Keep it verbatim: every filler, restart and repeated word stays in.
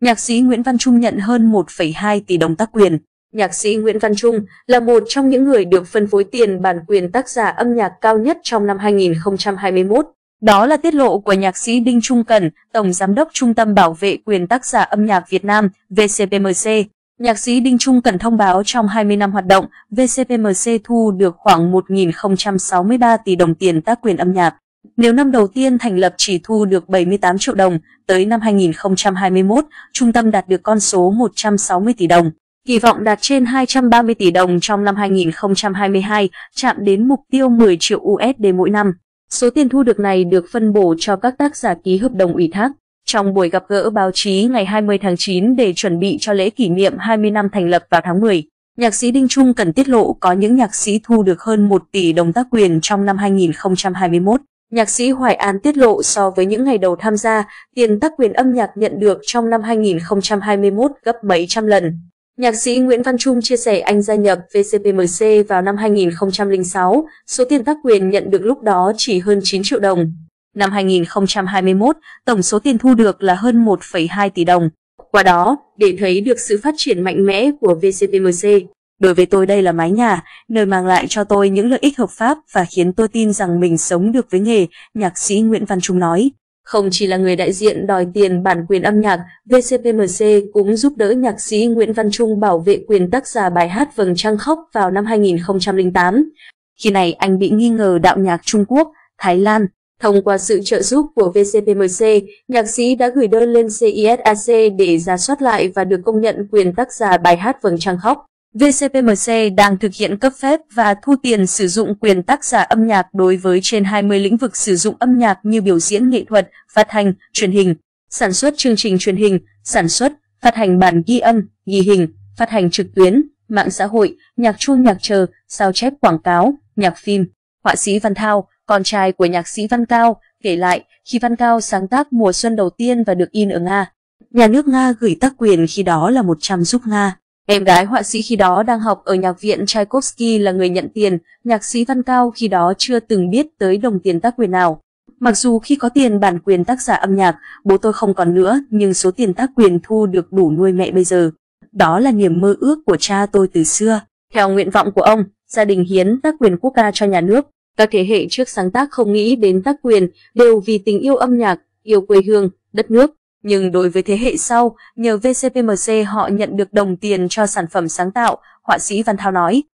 nhạc sĩ Nguyễn Văn Trung nhận hơn một phẩy hai tỷ đồng tác quyền. Nhạc sĩ Nguyễn Văn Trung là một trong những người được phân phối tiền bản quyền tác giả âm nhạc cao nhất trong năm hai nghìn không trăm hai mươi mốt. Đó là tiết lộ của nhạc sĩ Đinh Trung Cẩn, Tổng Giám đốc Trung tâm Bảo vệ quyền tác giả âm nhạc Việt Nam V C P M C. Nhạc sĩ Đinh Trung Cẩn thông báo trong hai mươi năm hoạt động, V C P M C thu được khoảng một nghìn không trăm sáu mươi ba tỷ đồng tiền tác quyền âm nhạc. Nếu năm đầu tiên thành lập chỉ thu được bảy mươi tám triệu đồng, tới năm hai nghìn không trăm hai mươi mốt, trung tâm đạt được con số một trăm sáu mươi tỷ đồng. Kỳ vọng đạt trên hai trăm ba mươi tỷ đồng trong năm hai nghìn không trăm hai mươi hai, chạm đến mục tiêu mười triệu U S D mỗi năm. Số tiền thu được này được phân bổ cho các tác giả ký hợp đồng ủy thác. Trong buổi gặp gỡ báo chí ngày hai mươi tháng chín để chuẩn bị cho lễ kỷ niệm hai mươi năm thành lập vào tháng mười, nhạc sĩ Đinh Trung Cẩn tiết lộ có những nhạc sĩ thu được hơn một tỷ đồng tác quyền trong năm hai nghìn không trăm hai mươi mốt. Nhạc sĩ Hoài An tiết lộ so với những ngày đầu tham gia, tiền tác quyền âm nhạc nhận được trong năm hai nghìn không trăm hai mươi mốt gấp mấy trăm lần. Nhạc sĩ Nguyễn Văn Trung chia sẻ anh gia nhập V C P M C vào năm hai nghìn không trăm lẻ sáu, số tiền tác quyền nhận được lúc đó chỉ hơn chín triệu đồng. Năm hai nghìn không trăm hai mươi mốt, tổng số tiền thu được là hơn một phẩy hai tỷ đồng. Qua đó, để thấy được sự phát triển mạnh mẽ của V C P M C. Đối với tôi đây là mái nhà, nơi mang lại cho tôi những lợi ích hợp pháp và khiến tôi tin rằng mình sống được với nghề, nhạc sĩ Nguyễn Văn Trung nói. Không chỉ là người đại diện đòi tiền bản quyền âm nhạc, V C P M C cũng giúp đỡ nhạc sĩ Nguyễn Văn Trung bảo vệ quyền tác giả bài hát Vầng Trăng Khóc vào năm hai nghìn không trăm lẻ tám. Khi này anh bị nghi ngờ đạo nhạc Trung Quốc, Thái Lan. Thông qua sự trợ giúp của V C P M C, nhạc sĩ đã gửi đơn lên C I S A C để rà soát lại và được công nhận quyền tác giả bài hát Vầng Trăng Khóc. V C P M C đang thực hiện cấp phép và thu tiền sử dụng quyền tác giả âm nhạc đối với trên hai mươi lĩnh vực sử dụng âm nhạc như biểu diễn nghệ thuật, phát thanh, truyền hình, sản xuất chương trình truyền hình, sản xuất, phát hành bản ghi âm, ghi hình, phát hành trực tuyến, mạng xã hội, nhạc chuông nhạc chờ, sao chép quảng cáo, nhạc phim. Họa sĩ Văn Thao, con trai của nhạc sĩ Văn Cao, kể lại khi Văn Cao sáng tác Mùa Xuân đầu tiên và được in ở Nga, nhà nước Nga gửi tác quyền khi đó là một trăm giúp Nga. Em gái họa sĩ khi đó đang học ở nhạc viện Tchaikovsky là người nhận tiền, nhạc sĩ Văn Cao khi đó chưa từng biết tới đồng tiền tác quyền nào. Mặc dù khi có tiền bản quyền tác giả âm nhạc, bố tôi không còn nữa, nhưng số tiền tác quyền thu được đủ nuôi mẹ bây giờ. Đó là niềm mơ ước của cha tôi từ xưa. Theo nguyện vọng của ông, gia đình hiến tác quyền quốc ca cho nhà nước. Các thế hệ trước sáng tác không nghĩ đến tác quyền đều vì tình yêu âm nhạc, yêu quê hương, đất nước. Nhưng đối với thế hệ sau, nhờ V C P M C họ nhận được đồng tiền cho sản phẩm sáng tạo, họa sĩ Văn Thao nói.